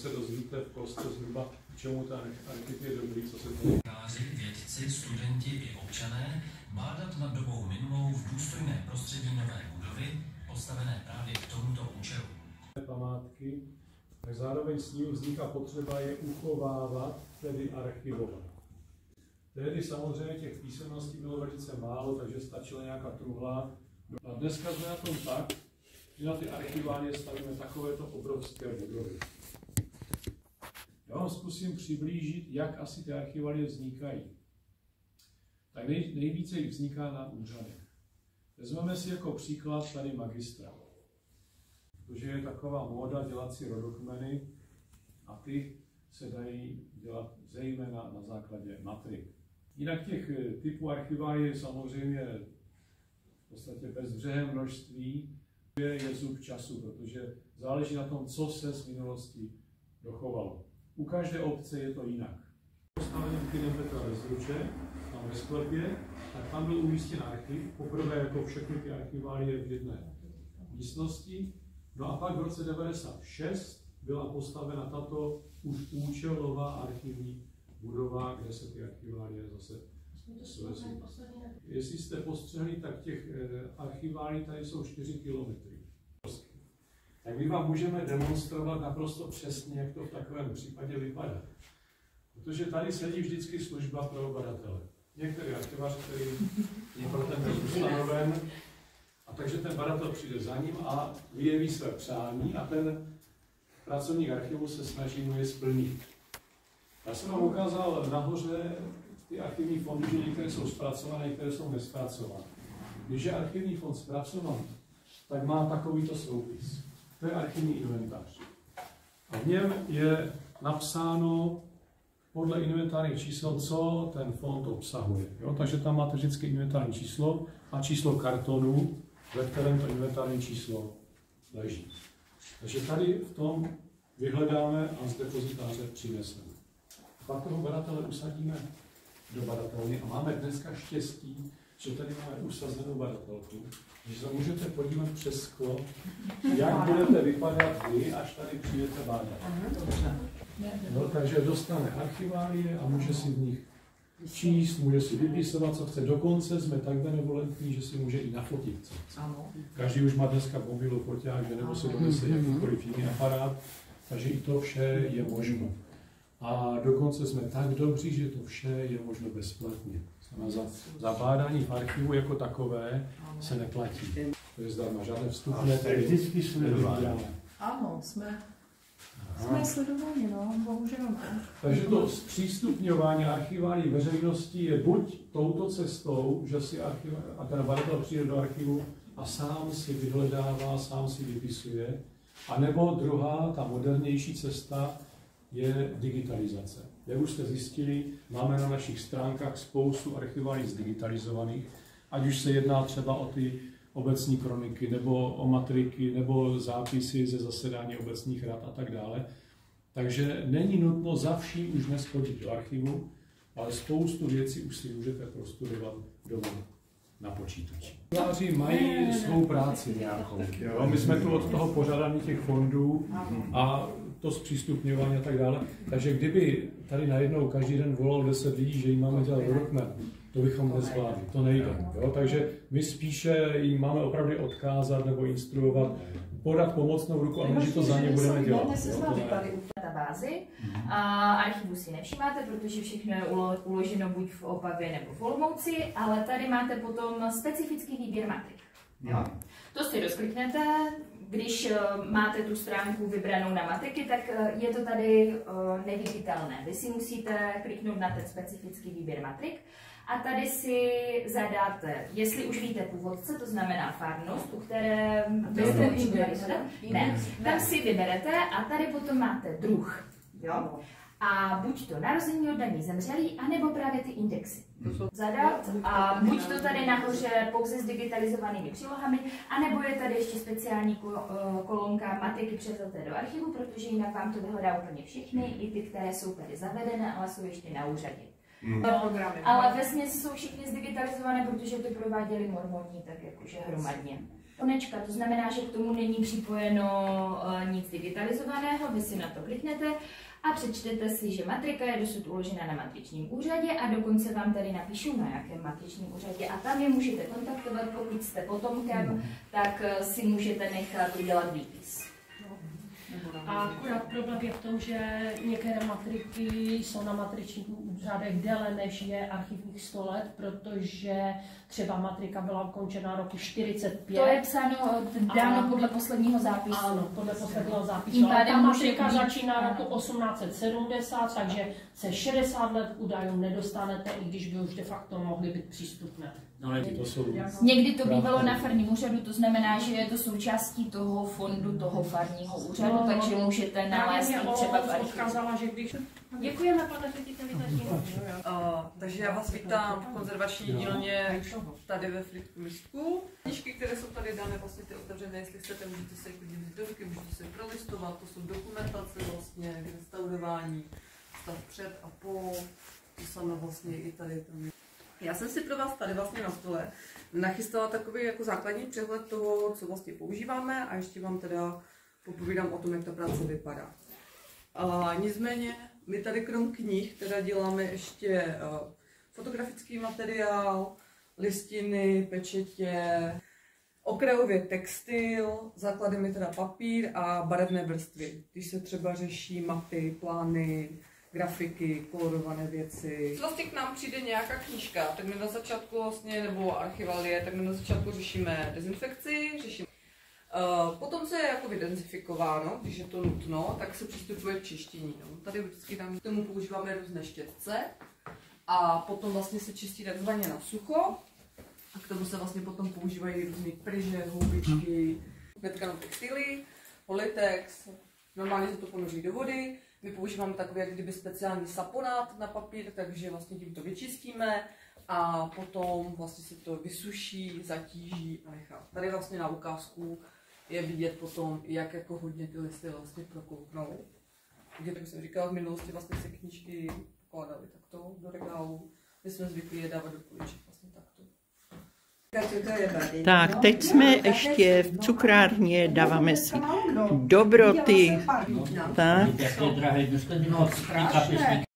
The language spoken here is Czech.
se dozvíte v kostce zhruba, k čemu ten archiv je dobrý, co se tady. Vědci, studenti i občané bádat nad dobou minulou v důstojné prostředí nové budovy, postavené právě k tomuto účelu. Památky, tak zároveň s ním vzniká potřeba je uchovávat, tedy archivovat. Tehdy samozřejmě těch písemností bylo velice málo, takže stačila nějaká truhla. A dneska jsme na tom tak, že na ty archiválie stavíme takovéto obrovské budovy. Já vám zkusím přiblížit, jak asi ty archiválie vznikají. Tak nejvíce jich vzniká na úřadech. Vezmeme si jako příklad tady magistra. Protože je taková móda dělat si rodokmeny a ty se dají dělat zejména na základě matrik. Jinak těch typů archiválií je samozřejmě v podstatě bezbřehé množství. Je zub času, protože záleží na tom, co se z minulosti dochovalo. U každé obce je to jinak. Postavený Kinem Petra ve Zruče, tam ve sklepě, tak tam byl umístěn archiv, poprvé jako všechny ty archiválie v jedné místnosti. No a pak v roce 1996 byla postavena tato už účelová archivní budova, kde se ty archiválie zase svezí. Jestli jste postřehli, tak těch archiválí tady jsou 4 kilometry. Tak my vám můžeme demonstrovat naprosto přesně, jak to v takovém případě vypadá. Protože tady sedí vždycky služba pro badatele. Některý archivář, který je pro ten ustanoven, a takže ten badatel přijde za ním a vyjeví své přání a ten pracovník archivu se snaží mu je splnit. Já jsem vám ukázal nahoře ty archivní fondy, že některé jsou zpracované, některé jsou nespracované. Když je archivní fond zpracovaný, tak má takovýto soupis. To je archivní inventář. A v něm je napsáno podle inventárních čísel, co ten fond obsahuje. Jo? Takže tam máte vždycky inventární číslo a číslo kartonu, ve kterém to inventární číslo leží. Takže tady v tom vyhledáme a z depozitáře přineseme. Pak toho badatele usadíme do badatelny a máme dneska štěstí, že tady máme usazenou badatelku, že se můžete podívat přes sklo, jak budete vypadat vy, až tady přijdete bádat. No, takže dostane archiválie a může si v nich číst, může si vypisovat, co chce. Dokonce jsme tak benevolentní, že si může i nafotit, co chce. Každý už má dneska mobilu, foťák, že nebo si donese jakýkoliv jiný aparát, takže i to vše je možno. A dokonce jsme tak dobří, že to vše je možno bezplatně. Za bádání v archivu jako takové se neplatí. To je zdarma, žádné vstupné. To je vždycky sledované. Ano, jsme sledováni, no, bohužel. Takže to zpřístupňování archiválí veřejnosti je buď touto cestou, že si a ten badatel přijde do archivu a sám si vyhledává, sám si vypisuje, anebo druhá, ta modernější cesta, je digitalizace. Jak už jste zjistili, máme na našich stránkách spoustu archiválí zdigitalizovaných, ať už se jedná třeba o ty obecní kroniky, nebo o matriky, nebo zápisy ze zasedání obecních rad a tak dále. Takže není nutno za vším už dnes chodit do archivu, ale spoustu věcí už si můžete prostudovat doma na počítači. Archiváři mají svou práci nějakou. Jo? My jsme tu od toho pořádání těch fondů a to zpřístupňování a tak dále. Takže kdyby tady najednou každý den volal 10 lidí, že jim máme dělat rodokmen, to bychom nezvládli, to nejde. Jo? Takže my spíše jim máme opravdu odkázat nebo instruovat, podat pomocnou ruku a my, že to za ně budeme dělat. Dnes se s vámi tady u databázi. Archivu si nevšímáte, protože všechno je uloženo buď v Opavě nebo v Olomouci, ale tady máte potom specifický výběr matrik. Jo? To si rozkliknete, když máte tu stránku vybranou na matriky, tak je to tady neviditelné. Vy si musíte kliknout na ten specifický výběr matrik a tady si zadáte, jestli už víte původce, to znamená farnost, u které byste ne, tam si vyberete a tady potom máte druh. Jo? A buď to narození, oddaní, zemřelý, anebo právě ty indexy. Zadat a buď to tady nahoře pouze s digitalizovanými přílohami, anebo je tady ještě speciální kolonka matriky převzaté do archivu, protože jinak vám to vyhledá úplně všechny, i ty, které jsou tady zavedené, ale jsou ještě na úřadě. Ale vesměs jsou všichni zdigitalizované, protože to prováděli mormoni tak jakože hromadně. Onečka, to znamená, že k tomu není připojeno nic digitalizovaného, vy si na to kliknete a přečtete si, že matrika je dosud uložena na matričním úřadě a dokonce vám tady napíšu, na jakém matričním úřadě a tam je můžete kontaktovat, pokud jste potomkem, tak si můžete nechat udělat výpis. A akorát problém je v tom, že některé matriky jsou na matričních úřadech déle než je archivních 100 let, protože třeba matrika byla ukončena roku 45. To je psáno dáno podle posledního zápisu. Ano, podle posledního zápisu. Ale ta matrika začíná roku 1870, takže se 60 let údajů nedostanete, i když by už de facto mohly být přístupné. No, to jsou... Někdy to bývalo na farním úřadu, to znamená, že je to součástí toho fondu, toho farního úřadu, takže můžete nalézt třeba v archivu. Děkujeme, pane řediteli. Takže já vás vítám v konzervační dílně tady ve Frýdku Místku. Knížky, které jsou tady dané, vlastně ty otevřené, jestli chcete, můžete se klidně vzít do ruky, můžete se prolistovat, to jsou dokumentace vlastně, restaurování, stav před a po, to samé vlastně i tady tam. Já jsem si pro vás tady vlastně na stole nachystala takový jako základní přehled toho, co vlastně používáme a ještě vám teda popovídám o tom, jak ta práce vypadá. Nicméně my tady krom knih teda děláme ještě fotografický materiál, listiny, pečetě, okrajově textil, základem je teda papír a barevné vrstvy. Když se třeba řeší mapy, plány, grafiky, kolorované věci. Vlastně k nám přijde nějaká knížka, tak my na začátku vlastně, nebo archivalie, tak my na začátku řešíme dezinfekci, potom se je jako vydenzifikováno, když je to nutno, tak se přistupuje k čištění. No. Tady vždycky tam k tomu používáme různé štětce a potom vlastně se čistí takzvaně na sucho a k tomu se vlastně potom používají různé pryže, houbičky, netkanou textily, Politex, normálně se to ponoří do vody. My používáme takový jak kdyby speciální saponát na papír, takže vlastně tím to vyčistíme a potom vlastně se to vysuší, zatíží a nechá. Tady vlastně na ukázku je vidět potom, jak jako hodně ty listy vlastně prokouknou. Jak jsem říkala, v minulosti vlastně se knížky pokládaly takto do regálu. My jsme zvyklí je dávat do poliček vlastně takto. Tak, teď jsme ještě v cukrárně, dáváme si dobroty. Tak.